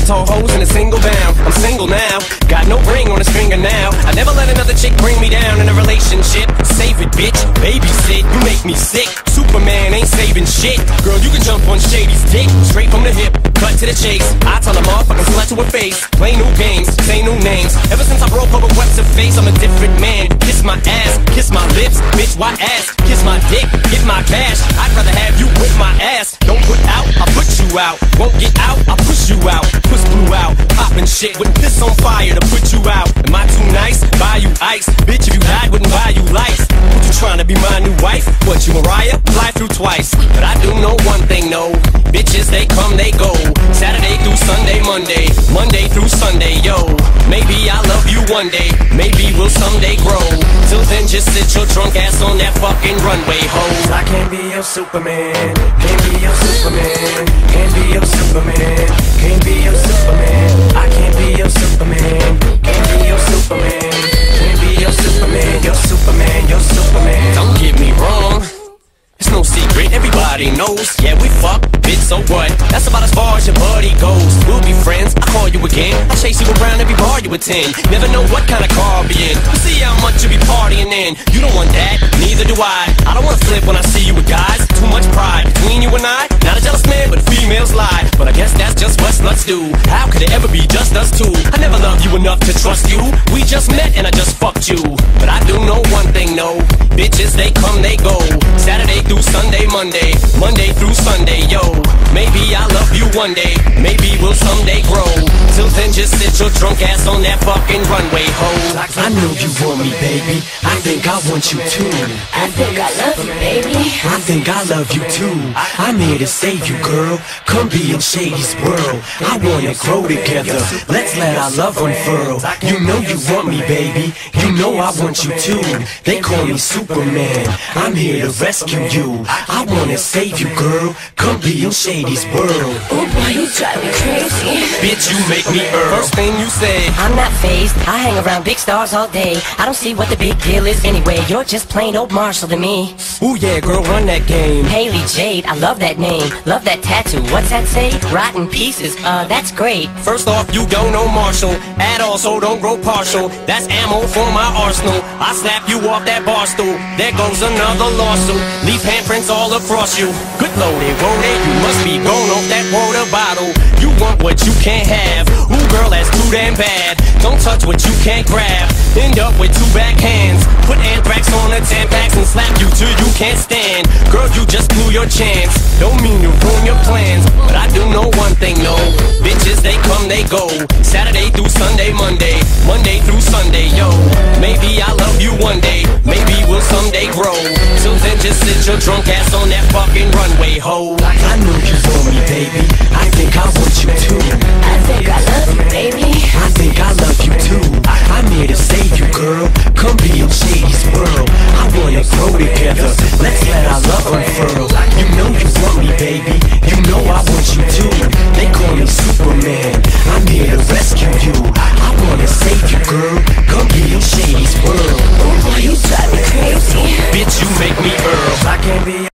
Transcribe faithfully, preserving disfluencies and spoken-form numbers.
tall hoes in a single bound. I'm single now, got no ring on a finger now. I never let another chick bring me down in a relationship. Save it, bitch, babysit, you make me sick. Superman ain't saving shit. Girl, you can jump on Shady's dick, straight from the hip, cut to the chase. I tell a motherfucking slut to her face, play new games, say new names. Ever since I broke over what's her face, I'm a different man. Kiss my ass, kiss my lips, bitch, why ass? Kiss my dick, get my cash. I'd rather have you with my ass. Don't put out, I'll put you out. Won't get out, I'll push you out. Push blew out, poppin' shit with this on fire to put you out. Am I too nice? Buy you ice. Bitch, if you died, wouldn't buy you life. What, you trying to be my new wife? What, you Mariah? Fly through twice. But I do know one thing, no. Bitches, they come, they go. Saturday through Sunday, Monday. Monday through Sunday, yo. Maybe I'll love you one day. Maybe we'll someday grow. Till then, just sit your drunk ass on that fucking runway, ho. I can't be your Superman. Can't be your Superman. Can't be your Superman. Can't be your Superman. I can't be your Superman. Can't be your Superman. Can't be your Superman. Your Superman. Your Superman. Don't get me wrong, it's no secret, everybody knows. Yeah, we fuck, bitch, so what? That's about as far as your buddy goes. We'll be friends, I'll call you again. I'll chase you around every bar you attend. Never know what kind of car I'll be in. We'll see how much you be partying in. You don't want that, neither do I. I don't wanna flip when I see you with guys. Too much pride between you and I. Not a jealous man, but females lie. But I guess that's just what sluts do. How could it ever be just us two? I never loved you enough to trust you. We just met and I just fucked you. But I do know one thing, no. Bitches, they come, they go. Saturday through Sunday, Monday, Monday through Sunday, yo. Maybe I'll love you one day, maybe we'll someday grow. Till then, just sit your drunk ass on that fucking runway, ho. I know you want me, baby. I think I want you too. I think I love you, baby. I think I love you too. I'm here to save you, girl. Come be in Shady's world. I wanna grow together. Let's let our love unfurl. You know you want me, baby. You know I want you too. They call me Superman. I'm here to rescue you. I wanna save you, girl. Come be in Shady's world. Oh boy, you drive me crazy. Bitch, you make me Earl. First thing you say, I'm not phased. I hang around big stars all day. I don't see what the big deal is anyway. You're just plain old Marshall to me. ooh yeah, girl, run that game. Haley Jade, I love that name. Love that tattoo. What's that say? Rotten pieces. Uh, that's great. First off, you don't know Marshall at all, so don't grow partial. That's ammo for my arsenal. I slap you off that bar stool. There goes another lawsuit. Leave handprints all across you. Good loaded, loaded, you must be blown off that water bottle. You want what you can't have. Ooh, girl, that's too damn bad. Don't touch what you can't grab. End up with two backhands. Put anthrax on the Tampax and slap you till you can't stand. Girl, you just blew your chance. Don't mean to ruin your plans, but I do know one thing, no. Bitches, they come, they go. Saturday through Sunday, Monday, Monday through Sunday, yo. Maybe I'll love you one day, maybe we'll someday grow. Till then, just sit your drunk ass on that fucking runway, ho. I know you want me, baby. I think I want you too. I think I love you, baby. I think I love you too. I'm here to save you, girl. Come be in Shady's world. I wanna grow together. Let's let our love unfurl. You know you want me, baby. You know I want you too. They call me Superman. I'm here to rescue you. I wanna save you, girl. Come be in Shady's world. Oh boy, you drive me crazy. Bitch, you make me Earl. I can't be